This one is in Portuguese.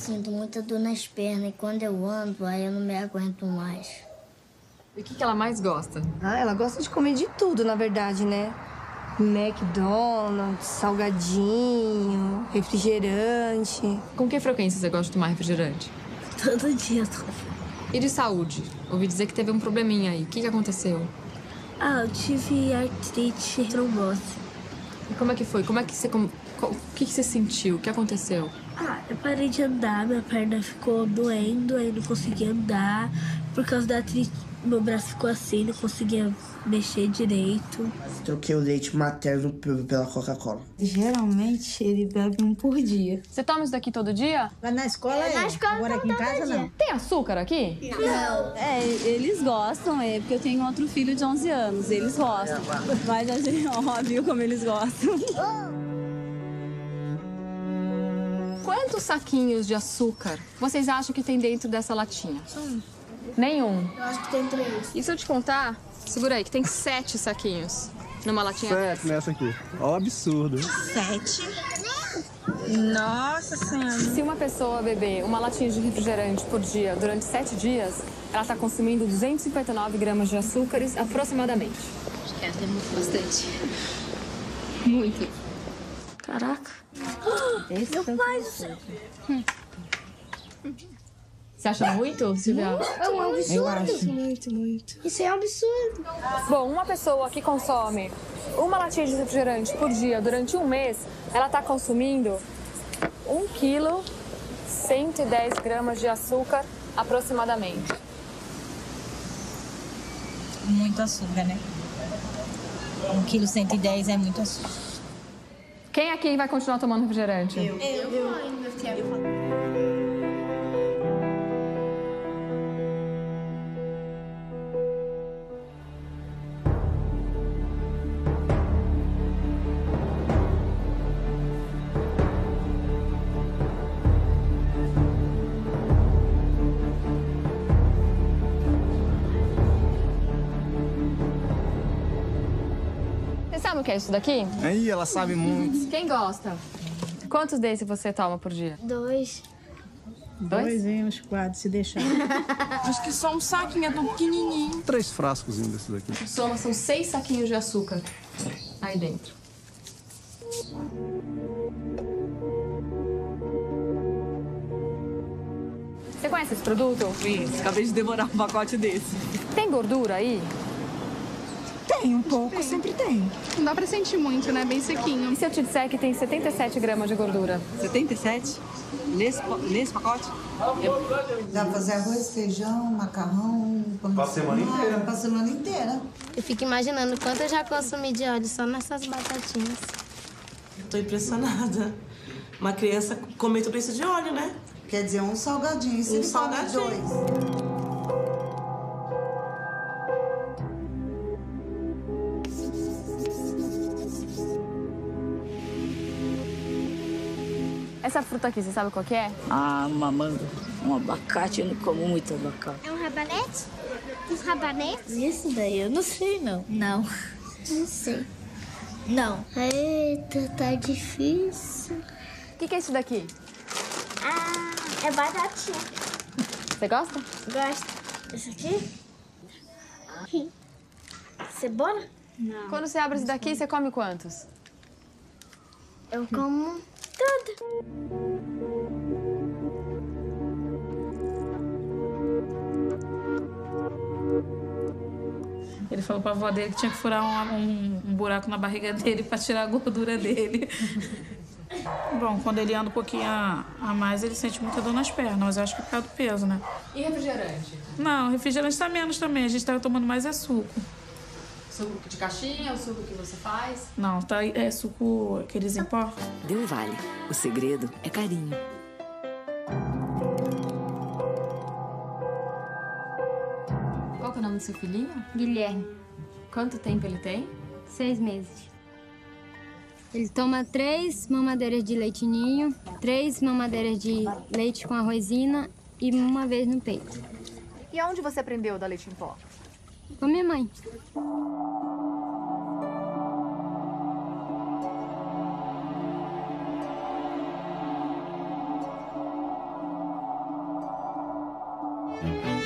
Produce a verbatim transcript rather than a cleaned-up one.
sinto muita dor nas pernas e quando eu ando, aí eu não me aguento mais. E o que, que ela mais gosta? Ah, ela gosta de comer de tudo, na verdade, né? McDonald's, salgadinho, refrigerante. Com que frequência você gosta de tomar refrigerante? Todo dia eu tomo. E de saúde? Ouvi dizer que teve um probleminha aí. O que, que aconteceu? Ah, eu tive artrite e trombose. E como é que foi? Como é que você... Como, o que, que você sentiu? O que aconteceu? Ah, eu parei de andar, minha perna ficou doendo, aí não conseguia andar. Por causa da artrite, meu braço ficou assim, não conseguia mexer direito. Troquei o leite materno pela Coca-Cola. Geralmente ele bebe um por dia. Você toma isso daqui todo dia? Lá na escola é, na escola agora aqui em casa não. Tem açúcar aqui? Não. É, eles gostam, é porque eu tenho outro filho de onze anos, eles gostam. Mas a gente, óbvio como eles gostam. Quantos saquinhos de açúcar vocês acham que tem dentro dessa latinha? Um. Nenhum. Eu acho que tem três. E se eu te contar? Segura aí, que tem sete saquinhos numa latinha. Sete nessa aqui. Ó o absurdo. Sete? Nossa Senhora. Se uma pessoa beber uma latinha de refrigerante por dia durante sete dias, ela está consumindo duzentos e cinquenta e nove gramas de açúcares aproximadamente. Acho que é até muito bastante. Muito. Caraca. Esse Meu pai do céu. Você acha muito, Silvia? É um absurdo. Eu acho. Muito, muito. Isso é um absurdo. Bom, uma pessoa que consome uma latinha de refrigerante por dia durante um mês, ela está consumindo um quilo, cento e dez gramas de açúcar aproximadamente. Muito açúcar, né? Um quilo cento e dez é muito açúcar. Quem aqui vai continuar tomando refrigerante? Eu. Eu. Eu. Você sabe o que é isso daqui? Aí, ela sabe muito. Quem gosta? Quantos desses você toma por dia? Dois. Dois? Dois, hein? Uns quatro, se deixar. Acho que só um saquinho, é tão pequenininho. Três frascos desses daqui. Soma, são seis saquinhos de açúcar aí dentro. Você conhece esse produto? Isso, acabei de devorar um pacote desse. Tem gordura aí? Tem um pouco, sempre tem. Não dá pra sentir muito, né? Bem sequinho. E se eu te disser que tem setenta e sete gramas de gordura? setenta e sete? Nesse, nesse pacote? Dá pra fazer arroz, feijão, macarrão... Pra semana inteira. Pra semana inteira. Eu fico imaginando quanto eu já consumi de óleo só nessas batatinhas. Tô impressionada. Uma criança comer tudo isso de óleo, né? Quer dizer, um salgadinho. Se Um ele come salgadinho. dois. Essa fruta aqui, você sabe qual que é? Ah, uma manga, um abacate, eu não como muito abacate. É um rabanete? Um rabanete? Isso daí eu não sei, não. Não. Não sei. Não. Eita, tá difícil. O que, que é isso daqui? Ah, é batatinha. Você gosta? Gosto. Esse aqui? Cebola? Não. Quando você abre esse daqui, você come quantos? Eu como tudo. Ele falou pra avó dele que tinha que furar um, um, um buraco na barriga dele pra tirar a gordura dele. Bom, quando ele anda um pouquinho a, a mais, ele sente muita dor nas pernas, mas eu acho que é por causa do peso, né? E refrigerante? Não, refrigerante tá menos também, a gente tá tomando mais é suco. Suco de caixinha, o suco que você faz? Não, tá, é suco que eles importam. Del Valle. O segredo é carinho. Qual que é o nome do seu filhinho? Guilherme. Quanto tempo ele tem? Seis meses. Ele toma três mamadeiras de leite ninho, três mamadeiras de leite com arrozina e uma vez no peito. E aonde você aprendeu da leite em pó? Com minha mãe. Tchau.